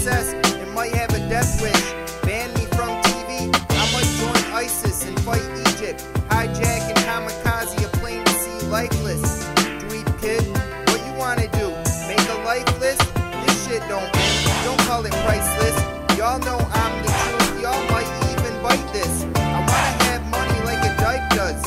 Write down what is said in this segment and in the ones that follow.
success, it might have a death wish. Ban me from TV, I might join ISIS and fight Egypt. Hijack and kamikaze a plane to see lifeless. Dweeb kid, what you wanna do? Make a life list? This shit don't end, don't call it priceless. Y'all know I'm the truth, y'all might even bite this. I wanna have money like a dyke does.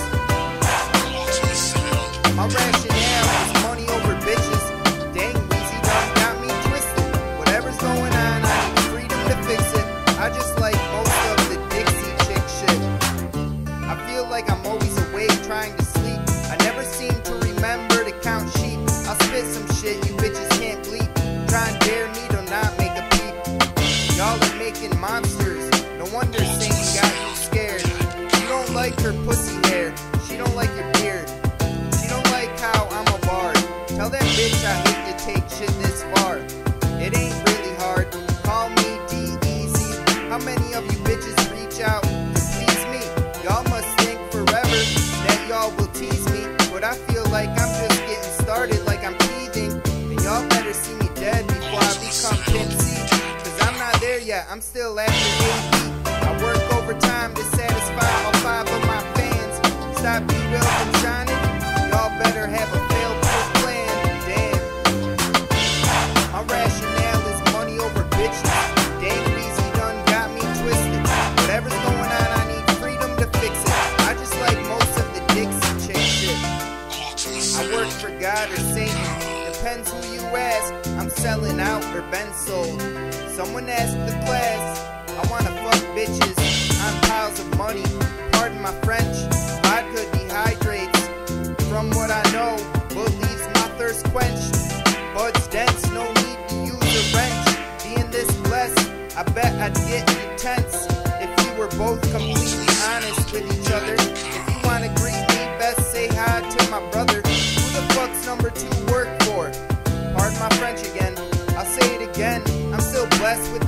My rationale is money over bitches. Dang, Weezy done got me twisted. Whatever's going on, I need freedom to fix it. I just like most of the Dixie chick shit. I feel like I'm always awake trying to sleep. I never seem to remember to count sheep. I'll spit some shit you bitches can't bleep. Try and dare me to not make a peep. Y'all are making monsters. No wonder Satan got you scared. You don't like her pussy hair. She don't like your beard. Don't like how I'm a bard. Tell that bitch I hate to take shit this far. It ain't really hard. Call me D-Easy. How many of you bitches reach out to please me? Y'all must think forever that y'all will tease me. But I feel like I'm just getting started, like I'm teething. And y'all better see me dead before I become tipsy. Cause I'm not there yet, I'm still after 80. I work overtime to satisfy all 5 of my fans. Stop B-Will from shining. Y'all better have a fail-proof plan, damn. My rationale is money over bitches. Dang, Weezy done got me twisted. Whatever's going on, I need freedom to fix it. I just like most of the Dixie chick shit. I work for God or Satan, depends who you ask. I'm selling out or been sold. Someone asked the class, I wanna fuck bitches on piles of money. Pardon my French, vodka dehydrates. From what I know, what leaves my thirst quenched. Buds dense, no need to use a wrench. Being this blessed, I bet I'd get intense if you were both completely honest with each other. If you wanna greet me, best say hi to my brother. Who the fuck's number 2 work for? Pardon my French again, I'll say it again. I'm still blessed with